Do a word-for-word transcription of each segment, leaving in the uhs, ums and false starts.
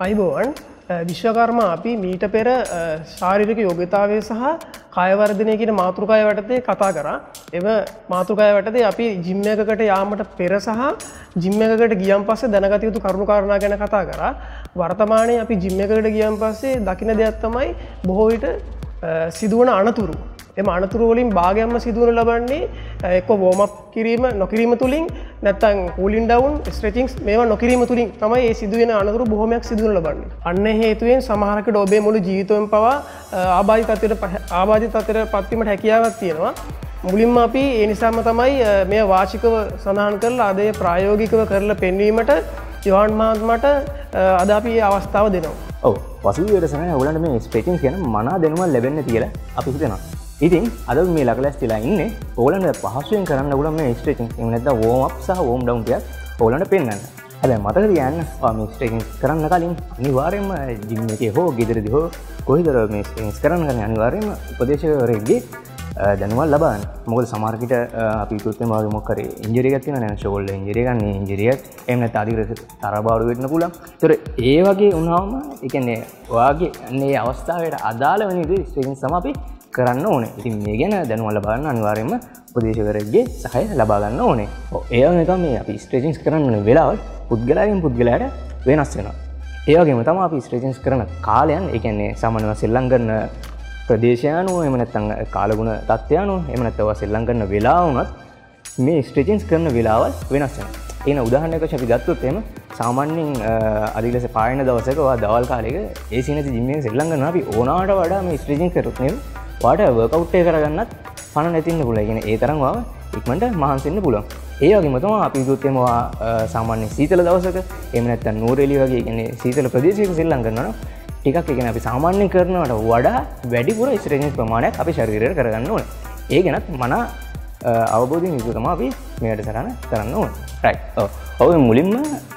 අයිබෝවන් විශ්වකර්ම අපි මීට පෙර ශාරීරික යෝග්‍යතාවය සහ කාය වර්ධනය කියන මාතෘකාව යටතේ කතා කරා. එම මාතෘකාව යටතේ අපි ජිම් එකකට යාමට පෙර සහ ජිම් එකකට ගියන් පස්සේ දැනගත යුතු කරුණු කාරණා ගැන කතා කරා. වර්තමානයේ අපි ජිම් එකකට ගියන් පස්සේ දකින දෙයක් තමයි බොහෝ විට සිදුවන අනතුරු. එම අනතුරු වලින් භාගයක්ම සිදුවනු ලබන්නේ එක්ක වෝම් අප් කිරීම නොකිරීම තුලින් නැත්නම් කූලින් ඩවුන් ස්ට්‍රෙචින්ග්ස් මේවා නොකිරීම තුලින් තමයි මේ සිදුවෙන අනතුරු බොහෝමයක් සිදුවනු ලබන්නේ. අන්න හේතුවෙන් සමහරකට ඔබේ මුළු ජීවිතේම පවා ආබාධිත තත්ත්වයට ආබාධිත තත්ත්වයට පත් වීමට හැකියාවක් තියෙනවා. මුලින්ම අපි ඒ නිසාම තමයි මේ වාචිකව සඳහන් කරලා අද ප්‍රායෝගිකව කරලා පෙන්වීමට යෝහන් මහත්මයාට අද අපි මේ අවස්ථාව දෙනවා. ඔව් පසුගිය දවසේ ඔයගලන්ට මේ ස්ට්‍රෙචින්ග්ස් ගැන මනා දැනුමක් ලැබෙන්න කියලා අපි හිතනවා. ඉතින් අද මේ ලකලැස්තිලා ඉන්නේ ඕගලන්ට පහසුවෙන් කරන්න පුළුවන් මේ ස්ට්‍රෙචින්ග්. එහෙම නැත්නම් වෝම් අප් සහ වෝම් ඩවුන් ටිකක් ඕගලන්ට පෙන්නන්න. හැබැයි මතක තියාගන්න ඔයා මේ ස්ට්‍රෙචින්ග් කරන්න කලින් අනිවාර්යයෙන්ම ජිම් එකේ හෝ ගෙදරදී හෝ කොහෙද මේ ස්ට්‍රෙචින්ග් කරන්න කලින් අනිවාර්යයෙන්ම උපදේශකවරයෙක්ගේ දැනුමක් ලබා ගන්න. මොකද සමහර විට අපි හිතුවොත් මේ වගේ මොකක් කරේ ඉන්ජරි එකක් තියෙනවා නේද? ෂෝල්ඩර් ඉන්ජරි එකක් නේ ඉන්ජරි එකක්. එහෙම නැත්නම් අධික තරබාරු වෙන්න පුළුවන්. ඒතර ඒ වගේ වුණාම ඒ කියන්නේ ඔයාගේ මේ අවස්ථාවට අදාළ වෙන විදිහට ස්ට්‍රෙචින්ග් තමයි අපි කරන්න ඕනේ. ඉතින් මේ ගැන දැනුම ලබා ගන්න අනිවාර්යයෙන්ම උපදේශකවරයෙක්ගේ සහාය ලබා ගන්න ඕනේ. ඔව් ඒ වගේම තමයි අපි ස්ට්‍රෙචින්ග්ස් කරන්න ඕන වෙලාවල් පුද්ගලයන් පුද්ගලයාට වෙනස් වෙනවා. ඒ වගේම තමයි අපි ස්ට්‍රෙචින්ග්ස් කරන කාලයන් ඒ කියන්නේ සාමාන්‍යව සෙල්ලම් කරන ප්‍රදේශය අනුව එහෙම නැත්නම් කාලගුණ තත්ත්වය අනුව එහෙම නැත්නම් සෙල්ලම් කරන වෙලාව උනත් මේ ස්ට්‍රෙචින්ග්ස් කරන වෙලාවල් වෙනස් වෙනවා. ඒන උදාහරණයක් වශයෙන් අපි ගත්තොත් එහෙම සාමාන්‍යයෙන් අදිලස පායන දවසක ඔයා දවල් කාලයක ඒ සීනති ජිම් එකේ සෙල්ලම් කරනවා අපි ඕනාට වඩා මේ ස්ට්‍රෙචින්ග් කරොත් නේද වාට වර්කවුට් එක කරගන්නත් පණ නැතින්න පුළුවන්. ඒ කියන්නේ ඒ තරම් වාව ඉක්මනට මහන්සි වෙන්න පුළුවන්. ඒ වගේම තමයි අපි හිතුවොත් එම සාමාන්‍ය සීතල දවසක එහෙම නැත්නම් නූරෙලිය වගේ කියන්නේ සීතල ප්‍රදේශයක සෙල්ලම් කරනවා නම් ටිකක් ඒ කියන්නේ අපි සාමාන්‍යයෙන් කරනවට වඩා වැඩිපුර ස්ට්‍රෙචින්ග් ප්‍රමාණයක් අපි ශරීරයට කරගන්න ඕනේ. ඒ ගැනත් මන අවබෝධයෙන් යුතුව තමයි අපි මේ වැඩසටහන කරන්න ඕනේ. රයිට්. ඔව්. ඔව් මුලින්ම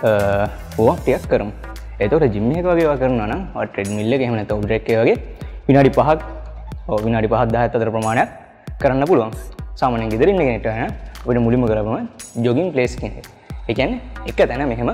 වෝම් අප් ටිකක් කරමු. එතකොට ජිම් එක වගේ ඒවා කරනවා නම් ඔය ට්‍රෙඩ්මිල් එක එහෙම නැත්නම් ඔබ්රේක් එක වගේ විනාඩි පහක් ඔව් විනාඩි පහක් දහයක් අතර ප්‍රමාණයක් කරන්න පුළුවන්. සාමාන්‍යයෙන් ගෙදරින් ඉන්න කෙනෙක්ට නම් ඔබට මුලින්ම කරපම ජොගින් ප්ලේස් කියන එක. ඒ කියන්නේ එක තැන මෙහෙම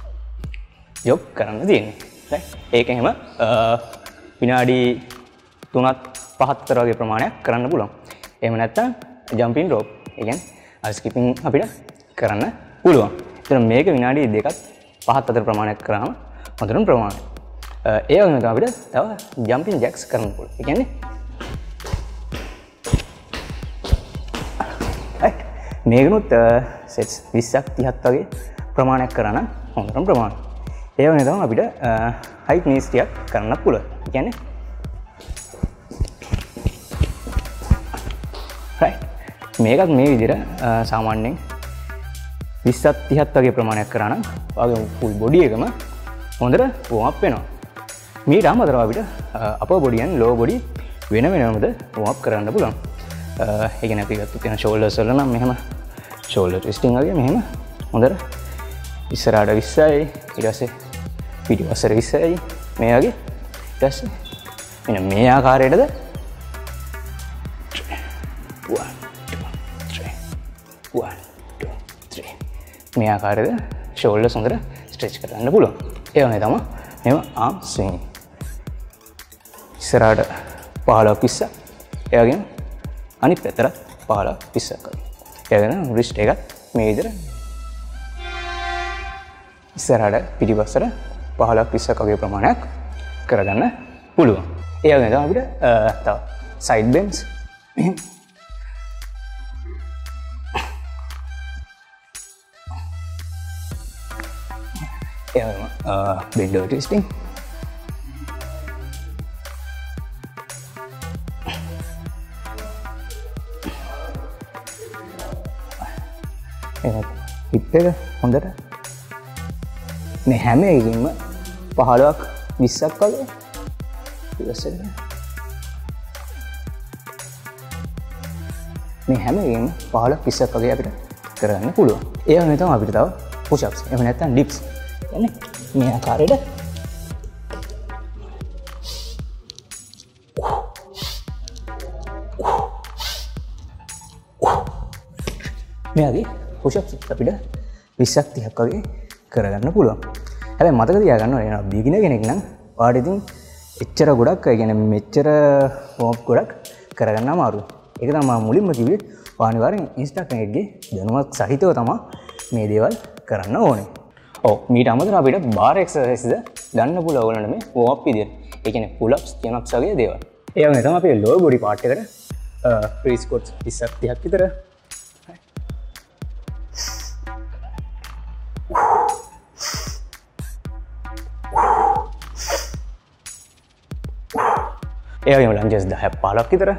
ජොග් කරන්න තියෙන්නේ. රයිට්. ඒක එහෙම විනාඩි තුනක් පහක් අතර වගේ ප්‍රමාණයක් කරන්න පුළුවන්. එහෙම නැත්නම් ජම්පින් රෝප්. ඒ කියන්නේ ස්කිපින් අපිට කරන්න පුළුවන්. ඒතර මේක විනාඩි දෙකක් පහක් අතර ප්‍රමාණයක් කරාම හොඳටම ප්‍රමාණයි. ඒ වගේම තමයි අපිට තව ජම්පින් ජැක්ස් කරන්න පුළුවන්. ඒ කියන්නේ මේකනොත් සෙට්ස් විස්සක් තිහක් වගේ ප්‍රමාණයක් කරා නම් හොඳටම ප්‍රමාණයි. ඒ වගේ තමයි අපිට හයි නීස් ටිකක් කරන්න පුළුවන්. ඒ කියන්නේ රයිට්. මේකත් මේ විදිහට සාමාන්‍යයෙන් විස්සක් තිහක් වගේ ප්‍රමාණයක් කරා නම් ඔයගේ ෆුල් බොඩි එකම හොඳට වෝම් අප් වෙනවා. මීට අමතරව අපිට upper body and lower body වෙන වෙනමද වෝම් අප් කරන්න පුළුවන්. ඒ කියන්නේ අපි ගත්තොත් තියෙන ෂෝල්ඩර්ස් වල නම් මෙහෙම ෂෝල්ඩර් ට්විස්ටිං වගේ මෙහෙම හොඳට ඉස්සරහට විස්සයි ඊට පස්සේ පිටිපස්සට විස්සයි මේ වගේ ඊට පස්සේ මෙන්න මේ ආකාරයටද one two three one two three මේ ආකාරයටද ෂෝල්ඩර්ස් හොඳට ස්ට්‍රෙච් කරන්න පුළුවන්. ඒ වගේ තමයි මෙහෙම ආම් ස්විං ඉස්සරහට පහළොවක් විස්සක් ඒ වගේම අනිත් පැත්තට පහළොවක් විස්සක් වගේ. ඒ වගේම රිස්ට් එකත් මේ විදිහට ඉස්සරහට පිටිපස්සට පහළොවක් විස්සක් වගේ ප්‍රමාණයක් කරගන්න පුළුවන්. ඒ වගේම තමයි අපිට තව සයිඩ් බෙන්ඩ්ස් මෙහෙම ඒ වගේම බෙන්ඩ් ඕවර් ට්විස්ටිං හිප් එක හොඳට මේ හැම එකකින්ම පහළොවක් විස්සක් වගේ ඉවසෙන්න. මේ හැම එකකින්ම පහළොවක් විස්සක් වගේ අපිට කරගන්න පුළුවන්. ඒ වගේම තමයි අපිට තව පුෂ් අප්ස් එහෙම නැත්නම් ඩිප්ස් යන්නේ මේ ආකාරයට මේ වගේ පුෂ් අප්ස් අපිට විස්සක් තිහක් වගේ කරගන්න පුළුවන්. හැබැයි මතක තියාගන්න ඕනේ බිගිනර් කෙනෙක් නම් ඔයාට ඉතින් එච්චර ගොඩක් ඒ කියන්නේ මෙච්චර වෝම් ගොඩක් කරගන්න අමාරුයි. ඒක තමයි මම මුලින්ම කිව්වේ අනිවාර්යෙන් ඉන්ස්ට්‍රක්ටර් කෙනෙක්ගේ දැනුමක් සහිතව තමයි මේ දේවල් කරන්න ඕනේ. ඔව් මීට අමතරව අපිට බාර් එක්සර්සයිස්ද ගන්න පුළුවන් ඕගොල්ලන්ට මේ වෝම් අප් විදියට. ඒ කියන්නේ පුල් අප්ස්, චින් අප්ස් වගේ දේවල්. ඒ වගේ තමයි අපේ ලෝවර් බොඩි පාර්ට් එකට ප්‍රී ස්ක්වොට්ස් විස්සක් තිහක් විතර. ඒ වගේම ලන්ජස් දහයක් පහළොක් විතර.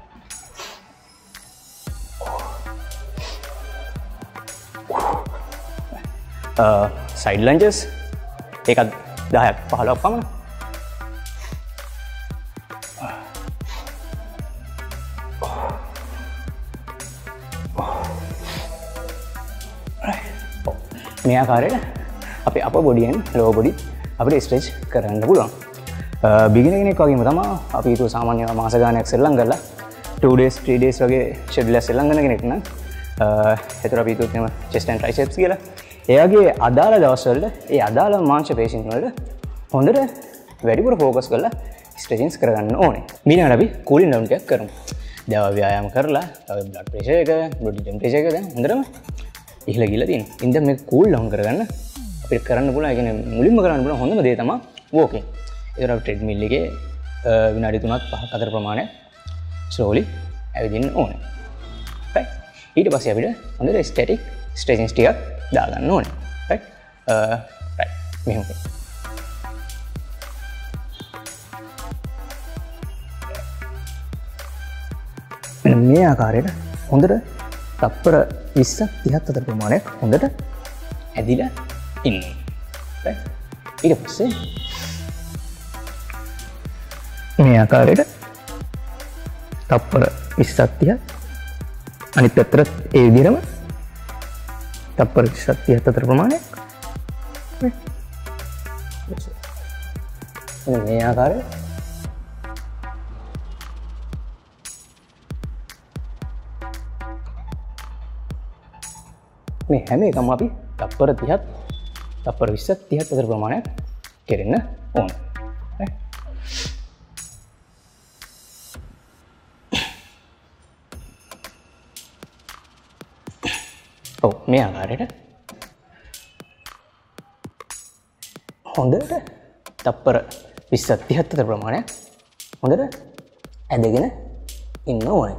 සයිඩ් ලන්ජස් ඒකත් දහයක් පහළොක් පමණ. මේ ආකාරයට අපි අප බොඩියෙන් ලෝ බොඩි අපිට ස්ට්‍රෙච් කරන්න පුළුවන්. බිගිනර් කෙනෙක් වගේම තමයි අපි හිතුව සාමාන්‍ය මාස ගානක් සෙල්ලම් කරලා two days three days වගේ ෂෙඩියුල් එක සෙල්ලම් කරන කෙනෙක් නම් ඒතර අපි හිතුවත් එහෙම chest and triceps කියලා. එයාගේ අදාළ දවස්වලට ඒ අදාළ මාංශ පේශීන් වලට හොඳට වැඩිපුර ફોකස් කරලා ස්ට්‍රෙචින්ග්ස් කරගන්න ඕනේ. ඊළඟට අපි කූලින් ඩවුන් ටිකක් කරමු. දව ව්‍යායාම කරලා බ්ලඩ් ප්‍රෙෂර් එක, බොඩි ටෙම්පරේචර් එක දැන් හොඳටම ඉහළ ගිහලා තියෙනවා. ඉතින් මේක කූල් ඩවුන් කරගන්න අපිට කරන්න පුළුවන්. ඒ කියන්නේ මුලින්ම කරන්න පුළුවන් හොඳම දේ තමයි වෝකින්. ඒතර අපි ට්‍රෙඩ්මිල් එකේ විනාඩි තුනක් පහක් අතර ප්‍රමාණයක් ස්ලෝලි ඇවිදින්න ඕනේ. right. ඊට පස්සේ අපිට හොඳට ස්ටැටික් ස්ට්‍රෙචින්ග්ස් ටිකක් දාගන්න ඕනේ. right. right. මෙහෙම කරමු. මෙන්න මේ ආකාරයට හොඳට තප්පර විස්සක් තිහක් අතර ප්‍රමාණයක් හොඳට ඇදිලා ඉන්න. right. ඊට පස්සේ මේ ආකාරයට තප්පර විස්සක් තිහක් අනිත් පැත්තට ඒ විදිහටම තප්පර විස්සක් තිහක් අතර ප්‍රමාණයක් මේ ආකාරයට මේ හැම එකම අපි තප්පර තිහක් තප්පර විස්සක් තිහක් අතර ප්‍රමාණයක් කෙරෙන්න ඕනේ. ඔව් මේ ආකාරයට හොඳට තප්පර විස්සක් තිහක් අතර ප්‍රමාණයක් හොඳට ඇදගෙන ඉන්න ඕනේ.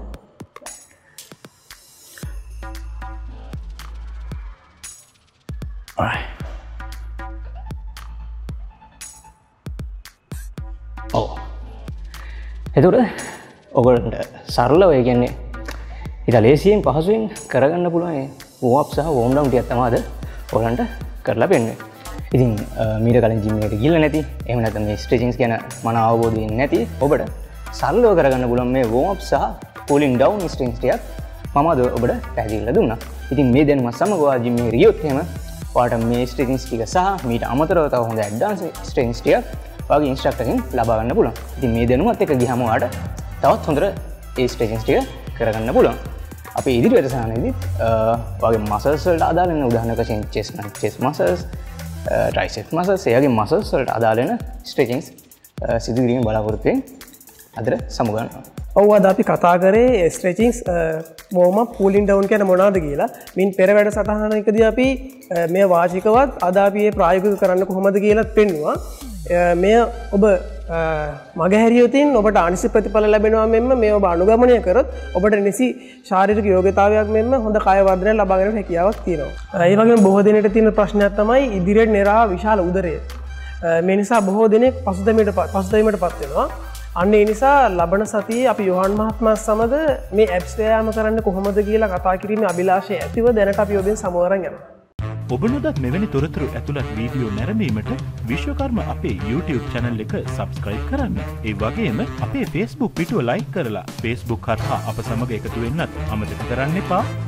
ඔව් එතකොට ඔයගොල්ලන්ට සරලව ඒ කියන්නේ ඉතින් ලේසියෙන් පහසුවෙන් කරගන්න පුළුවන් වෝම් අප් සහ වෝම් ඩවුන් ටිකක් තමයි අද ඔයගලන්ට කරලා පෙන්නන්නේ. ඉතින් මීට කලින් ජිම් එකට ගිහලා නැති, එහෙම නැත්නම් මේ ස්ට්‍රෙචින්ග්ස් ගැන මන අවබෝධය නැති ඔබට සරලව කරගන්න පුළුවන් මේ වෝම් අප් සහ කූලින් ඩවුන් ස්ට්‍රෙචින්ග්ස් ටිකක් මම අද ඔබට පැහැදිලි කරලා දුන්නා. ඉතින් මේ දැනුම සමග ඔයා ජිම් එකට ගියොත් එහෙම ඔයාට මේ ස්ට්‍රෙචින්ග්ස් ටික සහ මීට අමතරව තව හොඳ ඇඩ්වාන්ස් ස්ට්‍රෙචින්ග්ස් ටිකක් ඔයාගේ ඉන්ස්ට්‍රක්ටර් කෙනෙක් ලබා ගන්න පුළුවන්. ඉතින් මේ දැනුමත් එක්ක ගියාම ඔයාට තවත් හොඳට ඒ ස්ට්‍රෙචින්ග්ස් ටික කරගන්න පුළුවන්. අපි ඉදිරියට සානේදීත් ඔයාගේ මසල්ස් වලට අදාළ වෙන උදාහරණයක් වශයෙන් chest and chest muscles, tricep muscles, එයාගේ muscles වලට අදාළ වෙන stretchings සිදු කිරීම බලාපොරොත්තු වෙන අදට සමු ගන්නවා. ඔව් අද අපි කතා කරේ stretchings warm up cooling down කියන මොනවද කියලා. මින් පෙර වැඩසටහනකදී අපි මේ වාචිකවත් අද අපි මේ ප්‍රායෝගික කරන්න කොහොමද කියලා පෙන්නුවා. මේ ඔබ මගහැරියොතින් ඔබට අනිසි ප්‍රතිඵල ලැබෙනවා මෙන්ම මේ ඔබ අනුගමනය කරොත් ඔබට නිසි ශාරීරික යෝග්‍යතාවයක් මෙන්ම හොඳ කාය වර්ධනය ලබා ගැනීමට හැකියාවක් තියෙනවා. ඒ වගේම බොහෝ දෙනෙකුට තියෙන ප්‍රශ්නයක් තමයි ඉදිරියට නෙරා විශාල උදරය. මේ නිසා බොහෝ දෙනෙක් පසුතැවීමට පසුතැවීමටපත් වෙනවා. අන්න ඒ නිසා ලබන සතියේ අපි යොහන් මහත්මයා සමග මේ ඇබ්ස් ව්‍යායාම කරන්න කොහොමද කියලා කතා කිරීමේ අභිලාෂය ඇතිව දැනට අපි ඔබෙන් සමුවරන් යනවා. ඔබ නොදත් මෙවැනි තොරතුරු ඇතුළත් වීඩියෝ නැරඹීමට විශ්වකර්ම අපේ YouTube channel එක subscribe කරන්න. ඒ වගේම අපේ Facebook පිටුව like කරලා Facebook හරහා අප සමග එකතු වෙන්නත් අමතක කරන්න එපා.